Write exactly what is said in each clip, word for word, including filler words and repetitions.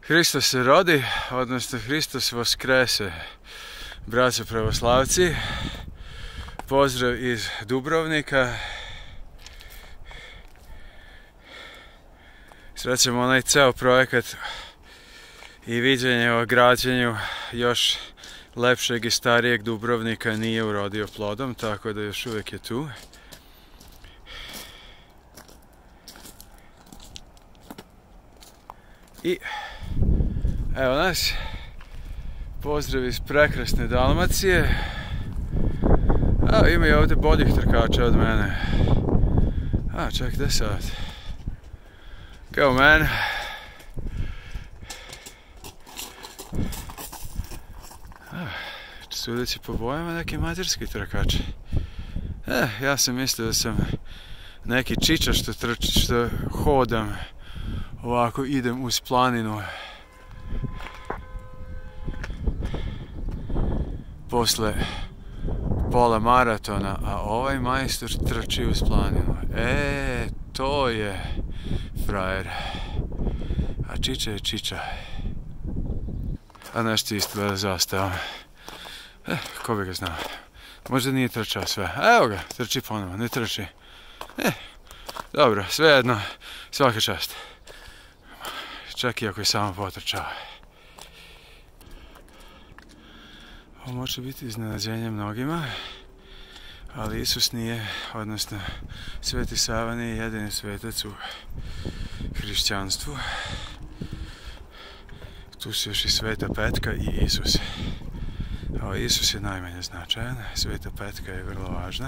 Hristos se rodi, odnosno Hristos vaskrese. Braćo pravoslavci, pozdrav iz Dubrovnika. Srećemo onaj ceo projekat i viđenje o građenju još lepšeg i starijeg Dubrovnika nije urodio plodom, tako da još uvijek je tu. I evo nas, pozdrav iz prekrasne Dalmacije. A, ima i ovdje boljih trkača od mene. A, ček, gde sad? Go, man. A, sudeći po bojama, neki mađarski trkač. E, ja sam mislio da sam neki čiča što trči, što hodam. Ovako idem uz planinu. Posle pola maratona, a ovaj majstor trči uz planinu. E, to je frajer. A čiča je čiča. A nešto isto gleda zastava. E, ko bi ga znao. Možda nije trčao sve. Evo ga, trči ponovo, ne trči. E, dobro, svejedno, svaka čast. Čak i ako je samo potrčao. Ovo može biti iznenađenje mnogima, ali Isus nije, odnosno Sveti Sava nije jedini svetac u hrišćanstvu. Tu su još i Sveta Petka i Isus. Ovo Isus je najmanje značajan, Sveta Petka je vrlo važna,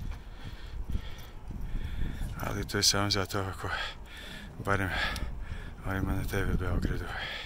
ali to je samo zato ako barem ovima na te ve Beogradu.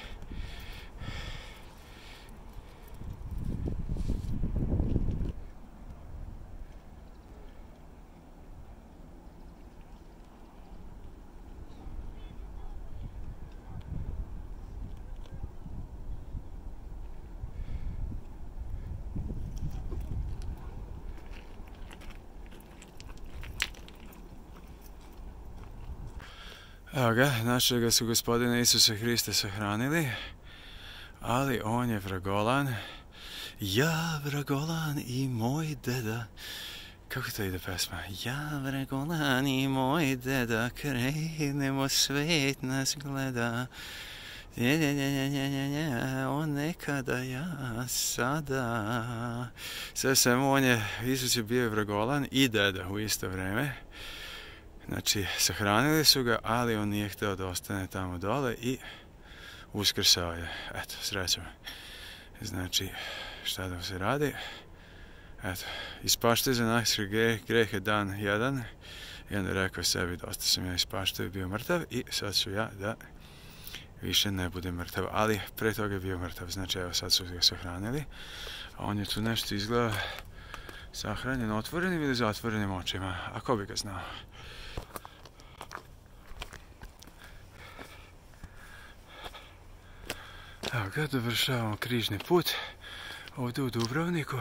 Evo ga, našega su gospodina Isusa Hrista sahranili, ali on je vragolan. Ja vragolan i moj deda. Kako to ide pesma? Ja vragolan i moj deda, krenemo, svet nas gleda. Nje, nje, nje, nje, nje, nje, nje, on nekada, ja sada. Sve svemu, on je, Isus je bio vragolan i deda u isto vreme. Znači, sahranili su ga, ali on nije htio da ostane tamo dole i uskrsao je. Eto, srećom. Znači, šta da se radi? Eto, ispaštaju za naše grehe dan jedan. I onda rekao sebi, dosta sam ja ispaštao i bio mrtav i sad ću ja da više ne budem mrtav. Ali pre toga je bio mrtav, znači evo sad su ga sahranili. A on je tu nešto izgleda sahranjen otvorenim ili zatvorenim očima. A ko bi ga znao? Evo ga, dovršavamo križni put ovdje u Dubrovniku.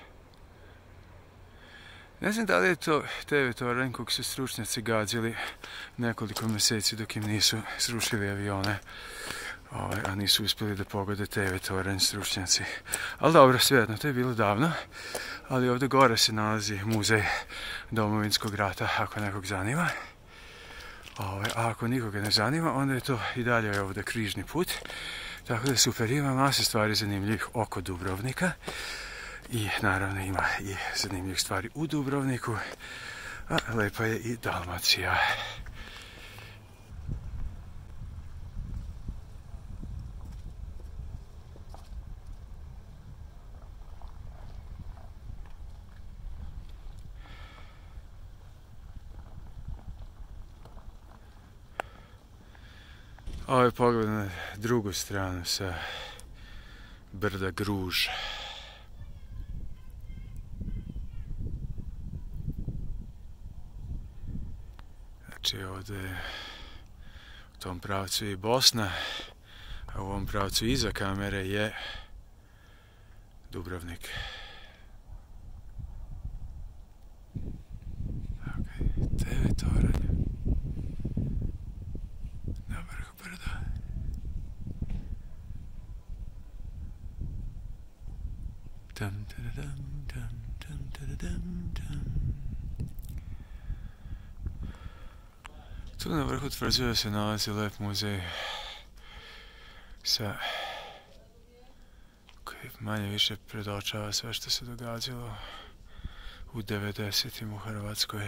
Ne znam da li je to te ve toranj kog su stručnjaci gađali nekoliko mjeseci dok im nisu srušili avione, ovaj, a nisu uspjeli da pogode te ve toranj stručnjaci. Ali dobro, svejedno, to je bilo davno, ali ovdje gore se nalazi muzej Domovinskog rata, ako nekog zanima. Ovaj, a ako nikoga ne zanima, onda je to i dalje ovdje križni put. Tako da super, ima masa stvari zanimljivih oko Dubrovnika i naravno ima i zanimljivih stvari u Dubrovniku, a lepa je i Dalmacija. Ovo je pogled na drugu stranu sa brda Gruž. Znači ovdje u tom pravcu je i Bosna, a u ovom pravcu iza kamere je Dubrovnik. Okay, te ve toranj. Na vrhu brda. Tu na vrhu tvrđave se nalazi lep muzej sa koji manje više predočava sve što se događalo u devedesetim u Hrvatskoj.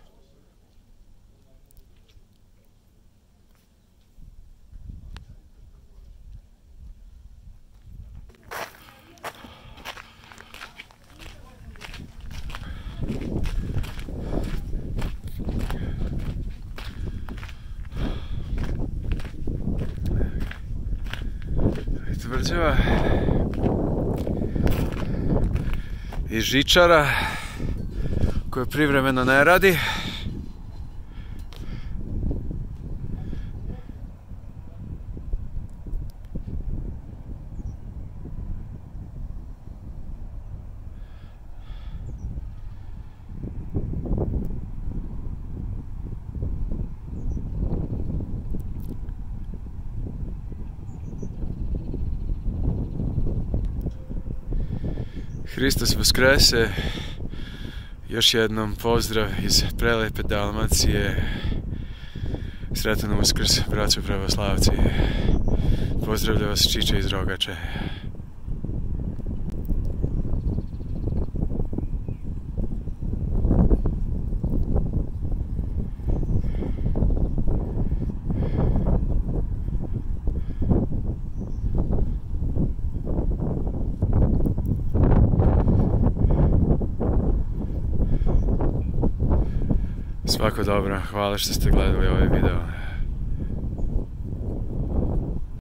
Tvrđava i žičara koja privremeno ne radi. Hristos Vaskrese, još jednom pozdrav iz prelepe Dalmacije, sretan Uskrs, braćo pravoslavci, pozdravlja vas Čiče iz Rogače. Svako dobro, hvala što ste gledali ovaj video.